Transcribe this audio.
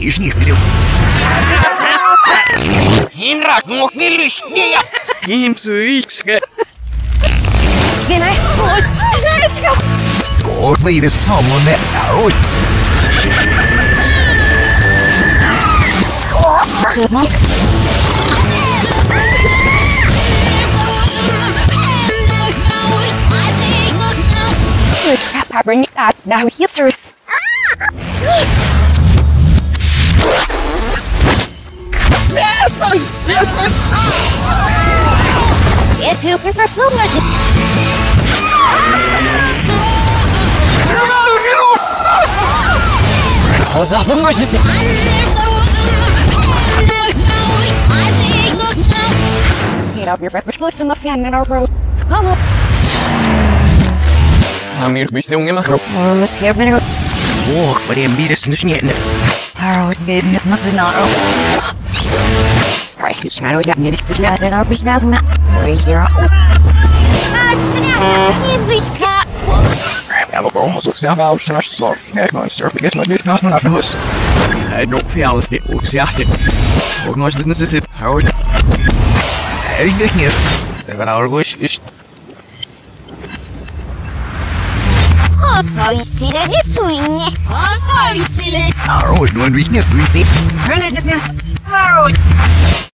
лишних берем. Инрак мог не лишнее. Имсуикска. God blir samma nära. Good crap, I bring it out now, users. It's open for so much. What's up, emergency? Get up your fresh lift in the fan in our road. Hello. Амир, бить ты умела? Let's get rid of it. Ох, блин, бирис ночнее. Oh, baby, nothing not. Right, it's not what I need. It's not an office now. Right here. Я бы просто взял все наше слово. Как мой сэр, бегать мой бит нас на филос. Ну, фиалости, уксясти. Огнож бизнесит. Хауд. Эй, нет. Это оргуш. 어서 있으려니 수인이 어서 있으려 Оргуш, ну, бизнес, ты. 그래 하루